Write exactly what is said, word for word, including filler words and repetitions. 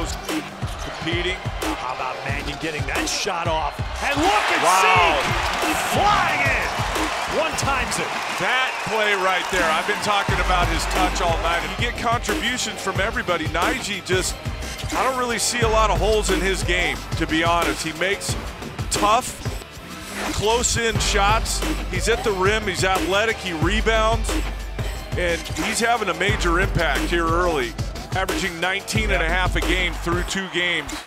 just competing. How about Mannion getting that shot off? And look at Wow. Zeke flying in. One times it. That play right there. I've been talking about his touch all night. You get contributions from everybody. Nnaji just, I don't really see a lot of holes in his game, to be honest. He makes tough, close-in shots. He's at the rim. He's athletic. He rebounds. And he's having a major impact here early, averaging nineteen and a half a game through two games.